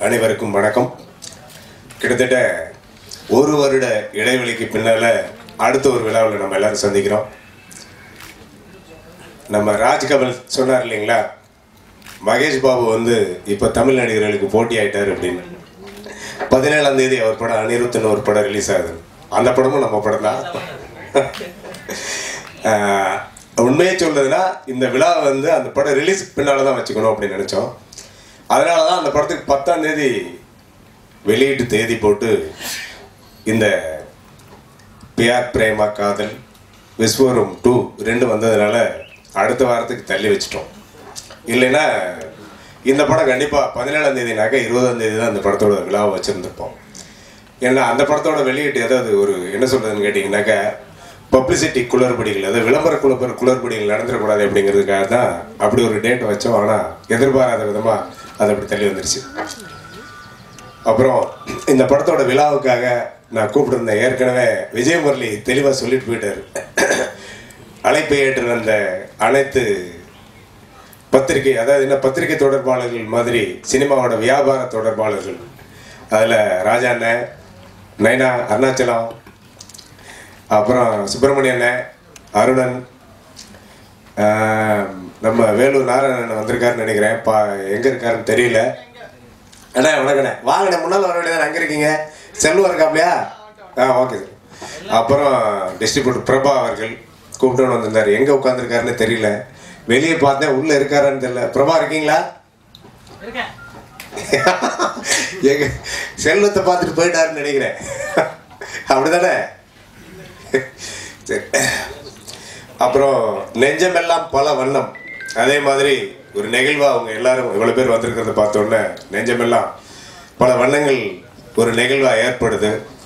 அனைவருக்கும் வணக்கம். கிட்டத்தட்ட ஒரு வருட இடைவெளிக்கு பின்னால் அடுத்த ஒரு விழாவில் நம்ம எல்லாரும் சந்திக்கிறோம். நம்ம ராஜ்கமல் சொன்னார் இல்லைங்களா, மகேஷ் பாபு வந்து இப்போ தமிழ் நடிகர்களுக்கு போட்டி ஆகிட்டார் அப்படின்னு. 17ஆம் தேதி அவர் படம் அனிருத்னு ஒரு படம் ரிலீஸ் ஆகுது. அந்த படமும் நம்ம படம் தான். உண்மையை சொல்றதுன்னா இந்த விழா வந்து அந்த படம் ரிலீஸ் பின்னால் தான் வச்சுக்கணும் அப்படின்னு நினச்சோம். அதனால தான் அந்த படத்துக்கு 10ஆம் தேதி வெளியீட்டு தேதி போட்டு இந்த பியார் பிரேமா காதல் விஸ்வரூபம் 2 2 வந்ததுனால அடுத்த வாரத்துக்கு தள்ளி வச்சிட்டோம். இல்லைன்னா இந்த படம் கண்டிப்பாக 17ஆம் தேதினாக்கா 20ஆம் தேதி தான் அந்த படத்தோட விழாவை வச்சுருந்துருப்போம். ஏன்னா அந்த படத்தோட வெளியீட்டு ஏதாவது ஒரு என்ன சொல்கிறதுன்னு கேட்டிங்கனாக்கா பப்ளிசிட்டி குளறுபடிகள், அதாவது விளம்பர குளறுபடிகள் நடந்துடக்கூடாது அப்படிங்கிறதுக்காக தான் அப்படி ஒரு டேட்டை வச்சோம். ஆனால் எதிர்பாராத விதமாக அது அப்படி தள்ளி வந்துருச்சு. அப்புறம் இந்த படத்தோட விழாவுக்காக நான் கூப்பிட்டுருந்தேன். ஏற்கனவே விஜயமுரளி தெளிவாக சொல்லிட்டு போயிட்டார். அழைப்பை ஏற்று வந்த அனைத்து பத்திரிகை, அதாவது என்ன பத்திரிகை தொடர்பாளர்கள் மாதிரி சினிமாவோட வியாபார தொடர்பாளர்கள், அதில் ராஜா அண்ணன், நைனா, அருணாச்சலம், அப்புறம் சுப்பிரமணிய அண்ணன், அருணன், நம்ம வேலூர் நாராயணன் வந்திருக்காருன்னு நினைக்கிறேன். எங்கே இருக்காருன்னு தெரியல. அண்ணா வணக்கண்ணே, வாங்கண்ணே, முன்னால் வர வேண்டியதான். அங்கே இருக்கீங்க, செல்வம் இருக்காப்லையா? Okay sir. அப்புறம் டிஸ்ட்ரிபியூட்டர் பிரபா அவர்கள் கூப்பிட்டு வந்திருந்தார். எங்கே உட்காந்துருக்காருன்னு தெரியல, வெளியே பார்த்தேன், உள்ளே இருக்காரான்னு தெரியல. பிரபா இருக்கீங்களா? எங்க செல்வத்தை பார்த்துட்டு போயிட்டாருன்னு நினைக்கிறேன். அப்படிதானே? சரி. அப்புறம் நெஞ்சமெல்லாம் பல வண்ணம், அதே மாதிரி ஒரு நெகிழ்வா அவங்க எல்லாரும் இவ்வளோ பேர் வந்திருக்கிறத பார்த்தோன்னே நெஞ்சமெல்லாம் பல வண்ணங்கள் ஒரு நெகிழ்வா ஏற்படுது.